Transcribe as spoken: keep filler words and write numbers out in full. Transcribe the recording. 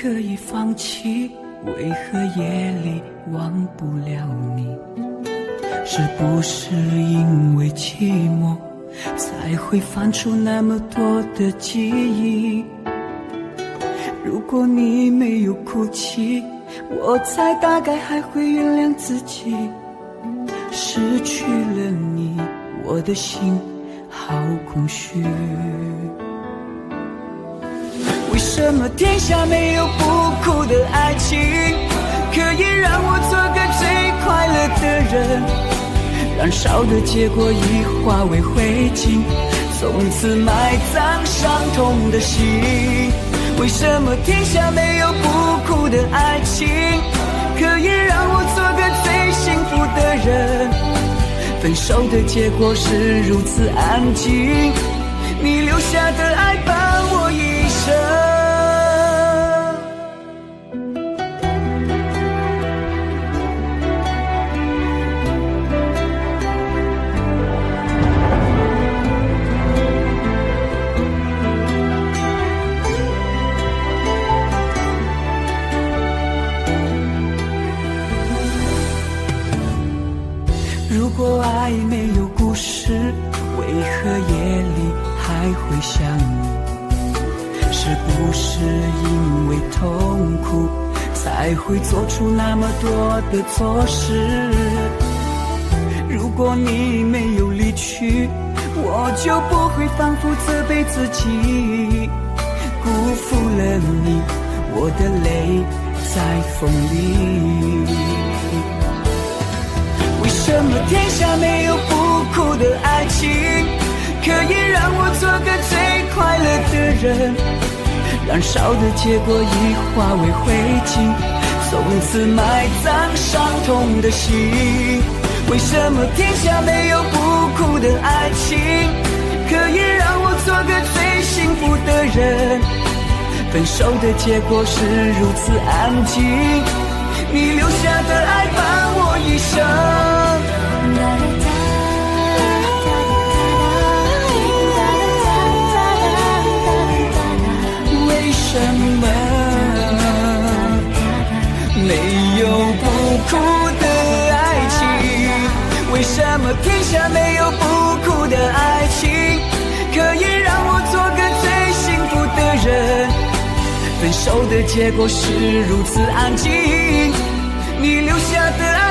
可以放弃？为何夜里忘不了你？是不是因为寂寞，才会翻出那么多的记忆？如果你没有哭泣，我猜大概还会原谅自己。失去了你，我的心好空虚。为什么天下没有不哭的爱情，可以让我做个最快乐的人？燃烧的结果已化为灰烬，从此埋葬伤痛的心。为什么天下没有不哭的爱情，可以让我做个最幸福的人？分手的结果是如此安静，你留下的爱伴我一生。如果爱没有故事，为何夜里还会想你？是不是因为痛苦，才会做出那么多的错事？如果你没有离去，我就不会反复责备自己。辜负了你，我的泪在风里。为什么天下没有不哭的爱情，可以让我做个最快乐的人？燃烧的结果已化为灰烬，从此埋葬伤痛的心。为什么天下没有不哭的爱情，可以让我做个最幸福的人？分手的结果是如此安静，你留下的爱伴我一生。为什么没有不哭的爱情？为什么天下没有不哭的爱情，可以让我做个最幸福的人？分手的结果是如此安静，你留下的爱